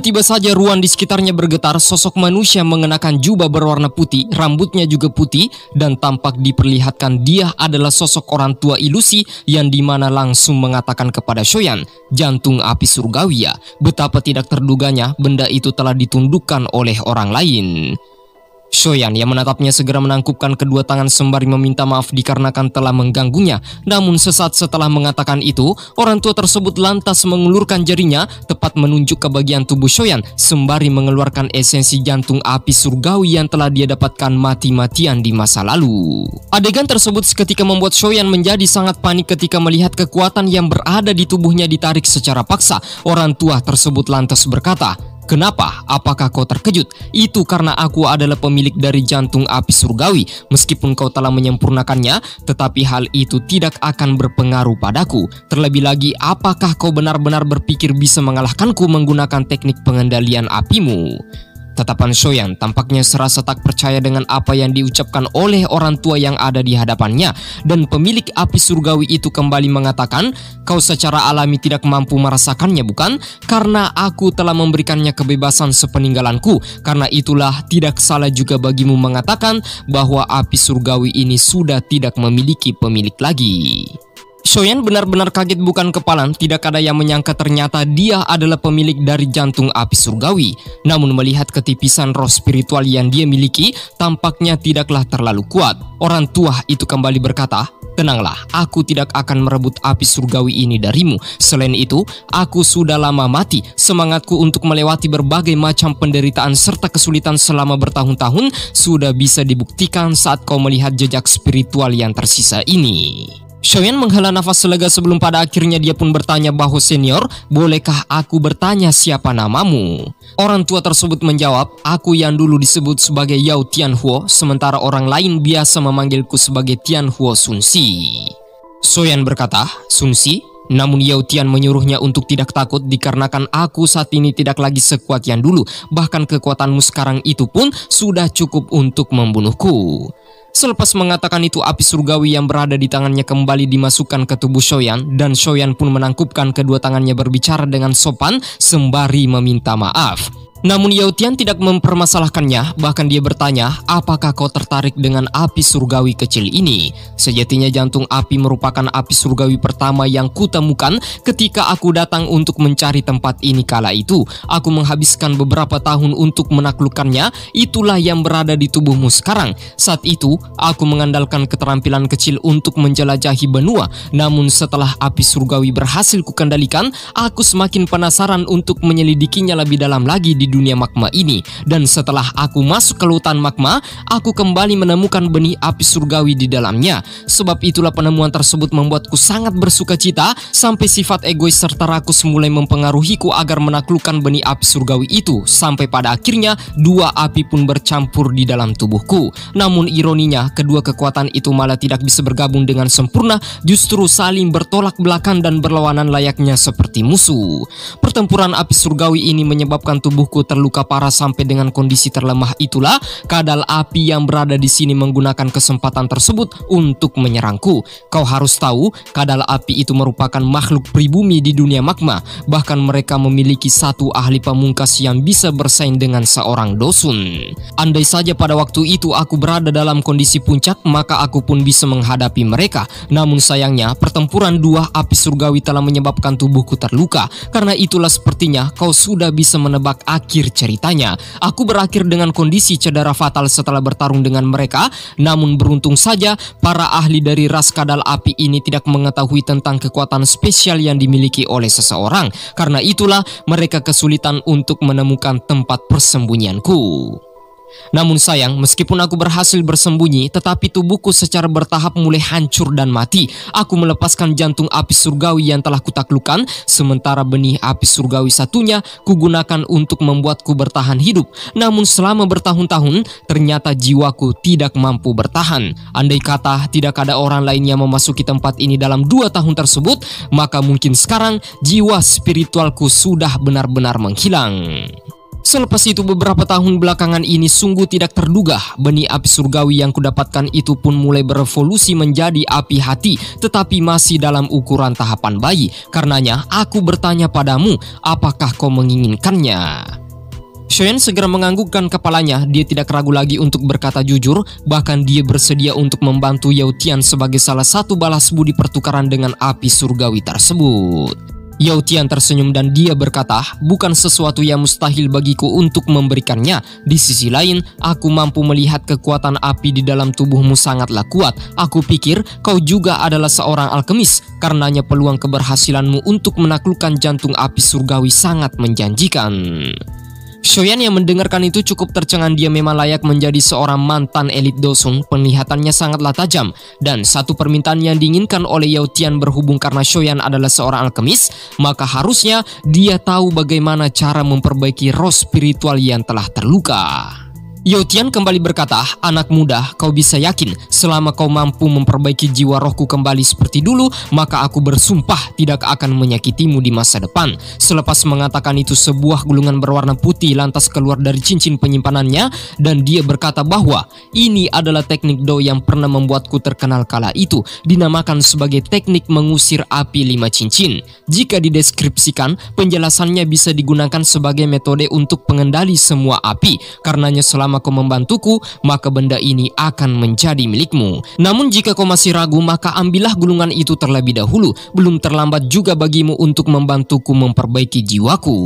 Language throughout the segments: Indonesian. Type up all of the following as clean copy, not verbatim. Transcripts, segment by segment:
Tiba-tiba saja ruang di sekitarnya bergetar. Sosok manusia mengenakan jubah berwarna putih, rambutnya juga putih, dan tampak diperlihatkan dia adalah sosok orang tua ilusi yang dimana langsung mengatakan kepada Shoyan, jantung api surgawi ya. Betapa tidak terduganya benda itu telah ditundukkan oleh orang lain. Shoyan yang menatapnya segera menangkupkan kedua tangan sembari meminta maaf dikarenakan telah mengganggunya. Namun sesaat setelah mengatakan itu, orang tua tersebut lantas mengulurkan jarinya tepat menunjuk ke bagian tubuh Shoyan sembari mengeluarkan esensi jantung api surgawi yang telah dia dapatkan mati-matian di masa lalu. Adegan tersebut seketika membuat Shoyan menjadi sangat panik ketika melihat kekuatan yang berada di tubuhnya ditarik secara paksa. Orang tua tersebut lantas berkata, "Kenapa? Apakah kau terkejut? Itu karena aku adalah pemilik dari jantung api surgawi. Meskipun kau telah menyempurnakannya, tetapi hal itu tidak akan berpengaruh padaku. Terlebih lagi, apakah kau benar-benar berpikir bisa mengalahkanku menggunakan teknik pengendalian apimu?" Tatapan Shoyan tampaknya serasa tak percaya dengan apa yang diucapkan oleh orang tua yang ada di hadapannya. Dan pemilik api surgawi itu kembali mengatakan, "Kau secara alami tidak mampu merasakannya, bukan? Karena aku telah memberikannya kebebasan sepeninggalanku. Karena itulah tidak salah juga bagimu mengatakan bahwa api surgawi ini sudah tidak memiliki pemilik lagi." Shoyan benar-benar kaget bukan kepalan. Tidak ada yang menyangka ternyata dia adalah pemilik dari jantung api surgawi. Namun melihat ketipisan roh spiritual yang dia miliki, tampaknya tidaklah terlalu kuat. Orang tua itu kembali berkata, "Tenanglah, aku tidak akan merebut api surgawi ini darimu. Selain itu, aku sudah lama mati. Semangatku untuk melewati berbagai macam penderitaan serta kesulitan selama bertahun-tahun sudah bisa dibuktikan saat kau melihat jejak spiritual yang tersisa ini." Shoyan menghela nafas lega sebelum pada akhirnya dia pun bertanya bahwa, "Senior, bolehkah aku bertanya siapa namamu?" Orang tua tersebut menjawab, "Aku yang dulu disebut sebagai Yao Tianhuo, sementara orang lain biasa memanggilku sebagai Tianhuo Sunsi." Shoyan berkata, "Sunsi?" Namun Yao Tian menyuruhnya untuk tidak takut dikarenakan aku saat ini tidak lagi sekuat yang dulu. Bahkan kekuatanmu sekarang itu pun sudah cukup untuk membunuhku. Selepas mengatakan itu, api surgawi yang berada di tangannya kembali dimasukkan ke tubuh Shoyan dan Shoyan pun menangkupkan kedua tangannya berbicara dengan sopan sembari meminta maaf. Namun Yao Tian tidak mempermasalahkannya, bahkan dia bertanya, "Apakah kau tertarik dengan api surgawi kecil ini?" Sejatinya jantung api merupakan api surgawi pertama yang kutemukan ketika aku datang untuk mencari tempat ini kala itu. Aku menghabiskan beberapa tahun untuk menaklukkannya, itulah yang berada di tubuhmu sekarang. Saat itu, aku mengandalkan keterampilan kecil untuk menjelajahi benua. Namun setelah api surgawi berhasil kukendalikan, aku semakin penasaran untuk menyelidikinya lebih dalam lagi di dunia magma ini. Dan setelah aku masuk ke lautan magma, aku kembali menemukan benih api surgawi di dalamnya. Sebab itulah penemuan tersebut membuatku sangat bersuka cita, sampai sifat egois serta rakus mulai mempengaruhiku agar menaklukkan benih api surgawi itu. Sampai pada akhirnya dua api pun bercampur di dalam tubuhku. Namun ironinya, kedua kekuatan itu malah tidak bisa bergabung dengan sempurna, justru saling bertolak belakang dan berlawanan layaknya seperti musuh. Pertempuran api surgawi ini menyebabkan tubuhku terluka parah sampai dengan kondisi terlemah. Itulah kadal api yang berada di sini menggunakan kesempatan tersebut untuk menyerangku. Kau harus tahu, kadal api itu merupakan makhluk pribumi di dunia magma. Bahkan mereka memiliki satu ahli pamungkas yang bisa bersaing dengan seorang dosun. Andai saja pada waktu itu aku berada dalam kondisi puncak, maka aku pun bisa menghadapi mereka. Namun sayangnya, pertempuran dua api surgawi telah menyebabkan tubuhku terluka. Karena itulah sepertinya kau sudah bisa menebak akhir ceritanya. Aku berakhir dengan kondisi cedera fatal setelah bertarung dengan mereka. Namun beruntung saja, para ahli dari ras kadal api ini tidak mengetahui tentang kekuatan spesial yang dimiliki oleh seseorang. Karena itulah mereka kesulitan untuk menemukan tempat persembunyianku. Namun sayang, meskipun aku berhasil bersembunyi, tetapi tubuhku secara bertahap mulai hancur dan mati. Aku melepaskan jantung api surgawi yang telah kutaklukkan, sementara benih api surgawi satunya kugunakan untuk membuatku bertahan hidup. Namun selama bertahun-tahun, ternyata jiwaku tidak mampu bertahan. Andai kata tidak ada orang lain yang memasuki tempat ini dalam 2 tahun tersebut, maka mungkin sekarang jiwa spiritualku sudah benar-benar menghilang. Selepas itu beberapa tahun belakangan ini sungguh tidak terduga, benih api surgawi yang kudapatkan itu pun mulai berevolusi menjadi api hati, tetapi masih dalam ukuran tahapan bayi. Karenanya aku bertanya padamu, apakah kau menginginkannya? Shoyan segera menganggukkan kepalanya. Dia tidak ragu lagi untuk berkata jujur, bahkan dia bersedia untuk membantu Yao Tian sebagai salah satu balas budi pertukaran dengan api surgawi tersebut. Yao Tian tersenyum dan dia berkata, bukan sesuatu yang mustahil bagiku untuk memberikannya. Di sisi lain, aku mampu melihat kekuatan api di dalam tubuhmu sangatlah kuat. Aku pikir kau juga adalah seorang alkemis, karenanya peluang keberhasilanmu untuk menaklukkan jantung api surgawi sangat menjanjikan. Shoyan yang mendengarkan itu cukup tercengang. Dia memang layak menjadi seorang mantan elit Dosung. Penglihatannya sangatlah tajam. Dan satu permintaan yang diinginkan oleh Yao Tian berhubung karena Shoyan adalah seorang alkemis, maka harusnya dia tahu bagaimana cara memperbaiki roh spiritual yang telah terluka. Yao Tian kembali berkata, anak muda, kau bisa yakin selama kau mampu memperbaiki jiwa rohku kembali seperti dulu, maka aku bersumpah tidak akan menyakitimu di masa depan. Selepas mengatakan itu, sebuah gulungan berwarna putih lantas keluar dari cincin penyimpanannya dan dia berkata bahwa ini adalah teknik Do yang pernah membuatku terkenal kala itu, dinamakan sebagai teknik mengusir api 5 cincin. Jika dideskripsikan, penjelasannya bisa digunakan sebagai metode untuk pengendali semua api. Karenanya selama kau membantuku, maka benda ini akan menjadi milikmu. Namun jika kau masih ragu, maka ambillah gulungan itu terlebih dahulu. Belum terlambat juga bagimu untuk membantuku memperbaiki jiwaku.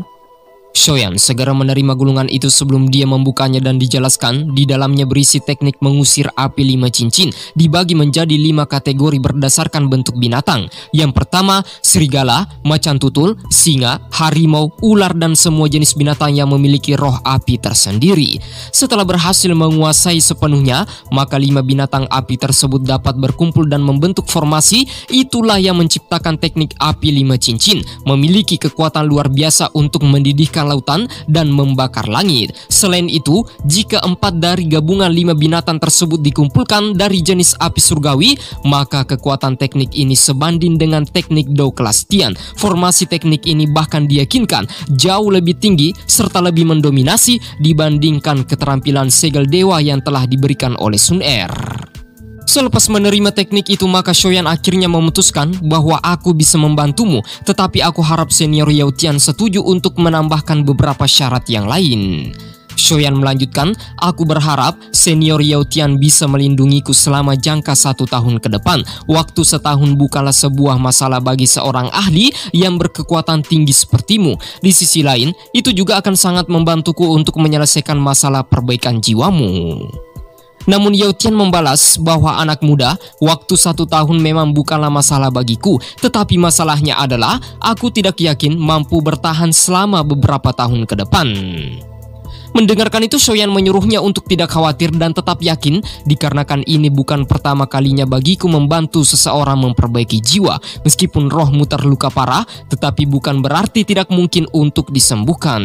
Shoyan segera menerima gulungan itu sebelum dia membukanya dan dijelaskan di dalamnya berisi teknik mengusir api 5 cincin, dibagi menjadi 5 kategori berdasarkan bentuk binatang. Yang pertama, serigala, macan tutul, singa, harimau, ular dan semua jenis binatang yang memiliki roh api tersendiri. Setelah berhasil menguasai sepenuhnya, maka 5 binatang api tersebut dapat berkumpul dan membentuk formasi. Itulah yang menciptakan teknik api 5 cincin, memiliki kekuatan luar biasa untuk mendidihkan lautan dan membakar langit. Selain itu, jika 4 dari gabungan 5 binatang tersebut dikumpulkan dari jenis api surgawi, maka kekuatan teknik ini sebanding dengan teknik Do kelas Tian. Formasi teknik ini bahkan diyakinkan jauh lebih tinggi serta lebih mendominasi dibandingkan keterampilan segel dewa yang telah diberikan oleh Sun Er. Selepas menerima teknik itu, maka Shoyan akhirnya memutuskan bahwa aku bisa membantumu, tetapi aku harap senior Yao Tian setuju untuk menambahkan beberapa syarat yang lain. Shoyan melanjutkan, aku berharap senior Yao Tian bisa melindungiku selama jangka 1 tahun ke depan. Waktu setahun bukanlah sebuah masalah bagi seorang ahli yang berkekuatan tinggi sepertimu. Di sisi lain, itu juga akan sangat membantuku untuk menyelesaikan masalah perbaikan jiwamu. Namun Yao Tian membalas bahwa anak muda, waktu 1 tahun memang bukanlah masalah bagiku, tetapi masalahnya adalah aku tidak yakin mampu bertahan selama beberapa tahun ke depan. Mendengarkan itu, Shoyan menyuruhnya untuk tidak khawatir dan tetap yakin, dikarenakan ini bukan pertama kalinya bagiku membantu seseorang memperbaiki jiwa. Meskipun rohmu terluka parah, tetapi bukan berarti tidak mungkin untuk disembuhkan.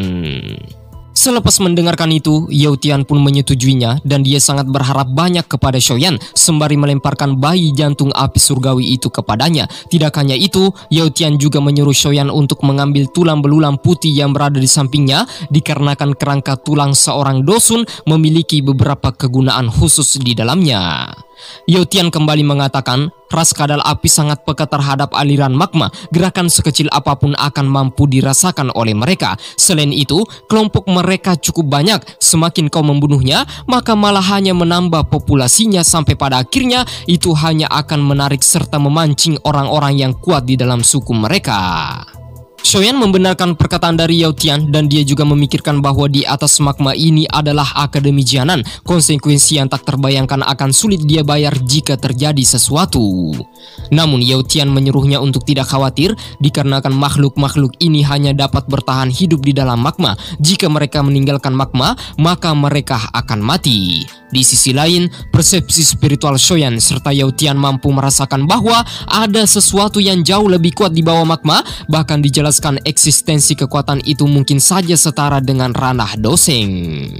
Selepas mendengarkan itu, Yao Tian pun menyetujuinya dan dia sangat berharap banyak kepada Shoyan sembari melemparkan bayi jantung api surgawi itu kepadanya. Tidak hanya itu, Yao Tian juga menyuruh Shoyan untuk mengambil tulang belulang putih yang berada di sampingnya, dikarenakan kerangka tulang seorang dosun memiliki beberapa kegunaan khusus di dalamnya. Yao Tian kembali mengatakan, ras kadal api sangat peka terhadap aliran magma. Gerakan sekecil apapun akan mampu dirasakan oleh mereka. Selain itu, kelompok mereka cukup banyak. Semakin kau membunuhnya, maka malah hanya menambah populasinya sampai pada akhirnya itu hanya akan menarik serta memancing orang-orang yang kuat di dalam suku mereka. Shoyan membenarkan perkataan dari Yao Tian dan dia juga memikirkan bahwa di atas magma ini adalah Akademi Jianan. Konsekuensi yang tak terbayangkan akan sulit dia bayar jika terjadi sesuatu. Namun Yao Tian menyuruhnya untuk tidak khawatir dikarenakan makhluk-makhluk ini hanya dapat bertahan hidup di dalam magma. Jika mereka meninggalkan magma, maka mereka akan mati. Di sisi lain, persepsi spiritual Shoyan serta Yao Tian mampu merasakan bahwa ada sesuatu yang jauh lebih kuat di bawah magma. Bahkan dijelaskan eksistensi kekuatan itu mungkin saja setara dengan ranah Doseng.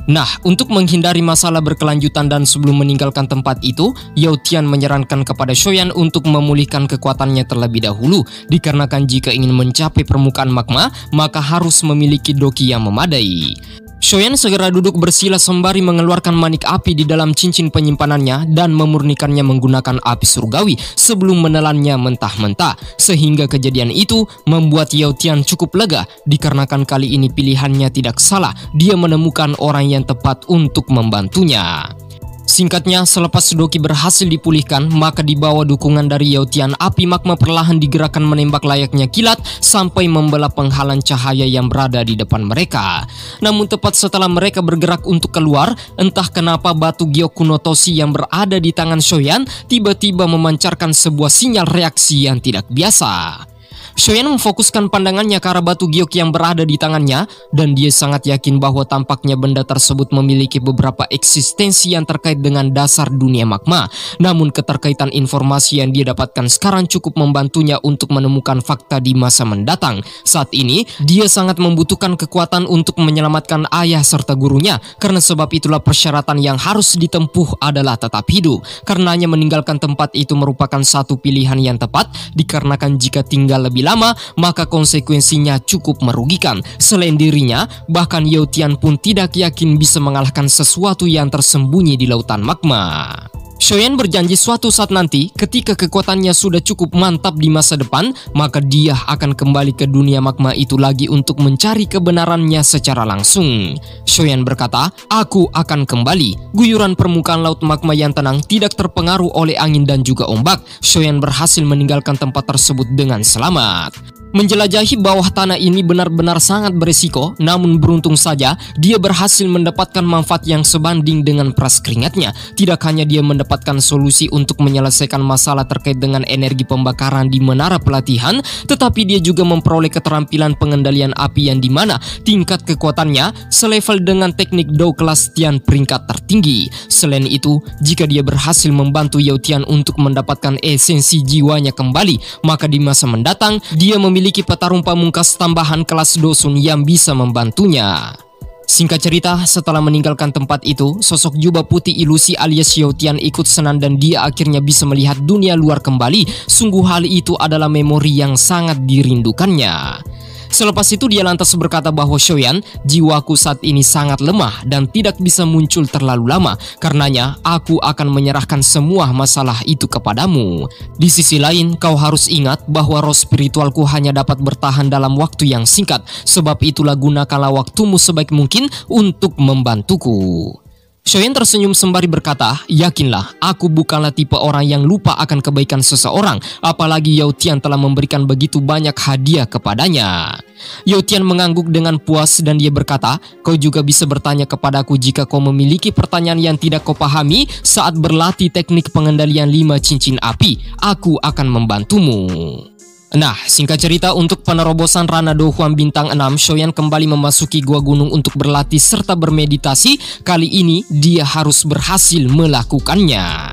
Nah, untuk menghindari masalah berkelanjutan dan sebelum meninggalkan tempat itu, Yao Tian menyarankan kepada Shoyan untuk memulihkan kekuatannya terlebih dahulu, dikarenakan jika ingin mencapai permukaan magma, maka harus memiliki doki yang memadai. Shoyan segera duduk bersila sembari mengeluarkan manik api di dalam cincin penyimpanannya dan memurnikannya menggunakan api surgawi sebelum menelannya mentah-mentah. Sehingga kejadian itu membuat Yao Tian cukup lega dikarenakan kali ini pilihannya tidak salah. Dia menemukan orang yang tepat untuk membantunya. Singkatnya, selepas doki berhasil dipulihkan, maka di bawah dukungan dari Yao Tian, api magma perlahan digerakkan menembak layaknya kilat sampai membelah penghalang cahaya yang berada di depan mereka. Namun tepat setelah mereka bergerak untuk keluar, entah kenapa batu Gyoku no Toshi yang berada di tangan Shoyan tiba-tiba memancarkan sebuah sinyal reaksi yang tidak biasa. Shoyan memfokuskan pandangannya ke arah batu giok yang berada di tangannya dan dia sangat yakin bahwa tampaknya benda tersebut memiliki beberapa eksistensi yang terkait dengan dasar dunia magma. Namun keterkaitan informasi yang dia dapatkan sekarang cukup membantunya untuk menemukan fakta di masa mendatang. Saat ini, dia sangat membutuhkan kekuatan untuk menyelamatkan ayah serta gurunya. Karena sebab itulah persyaratan yang harus ditempuh adalah tetap hidup. Karenanya meninggalkan tempat itu merupakan satu pilihan yang tepat dikarenakan jika tinggal lebih lama, maka konsekuensinya cukup merugikan. Selain dirinya, bahkan Yao Tian pun tidak yakin bisa mengalahkan sesuatu yang tersembunyi di lautan magma. Shoyan berjanji suatu saat nanti, ketika kekuatannya sudah cukup mantap di masa depan, maka dia akan kembali ke dunia magma itu lagi untuk mencari kebenarannya secara langsung. Shoyan berkata, "Aku akan kembali." Guyuran permukaan laut magma yang tenang tidak terpengaruh oleh angin dan juga ombak. Shoyan berhasil meninggalkan tempat tersebut dengan selamat. Menjelajahi bawah tanah ini benar-benar sangat berisiko, namun beruntung saja dia berhasil mendapatkan manfaat yang sebanding dengan peras keringatnya. Tidak hanya dia mendapatkan solusi untuk menyelesaikan masalah terkait dengan energi pembakaran di menara pelatihan, tetapi dia juga memperoleh keterampilan pengendalian api yang dimana tingkat kekuatannya selevel dengan teknik Dou kelas Tian peringkat tertinggi. Selain itu, jika dia berhasil membantu Yao Tian untuk mendapatkan esensi jiwanya kembali, maka di masa mendatang dia memiliki petarung pamungkas tambahan kelas Dosun yang bisa membantunya. Singkat cerita, setelah meninggalkan tempat itu, sosok jubah putih ilusi alias Yao Tian ikut senang dan dia akhirnya bisa melihat dunia luar kembali. Sungguh hal itu adalah memori yang sangat dirindukannya. Selepas itu dia lantas berkata bahwa Shoyan, jiwaku saat ini sangat lemah dan tidak bisa muncul terlalu lama. Karenanya aku akan menyerahkan semua masalah itu kepadamu. Di sisi lain, kau harus ingat bahwa roh spiritualku hanya dapat bertahan dalam waktu yang singkat. Sebab itulah gunakanlah waktumu sebaik mungkin untuk membantuku. Shoyan tersenyum sembari berkata, "Yakinlah, aku bukanlah tipe orang yang lupa akan kebaikan seseorang, apalagi Yao Tian telah memberikan begitu banyak hadiah kepadanya." Yao Tian mengangguk dengan puas dan dia berkata, "Kau juga bisa bertanya kepadaku jika kau memiliki pertanyaan yang tidak kau pahami saat berlatih teknik pengendalian 5 cincin api. Aku akan membantumu." Nah, singkat cerita, untuk penerobosan Rana Do Hwang bintang 6, Shoyan kembali memasuki gua gunung untuk berlatih serta bermeditasi. Kali ini dia harus berhasil melakukannya.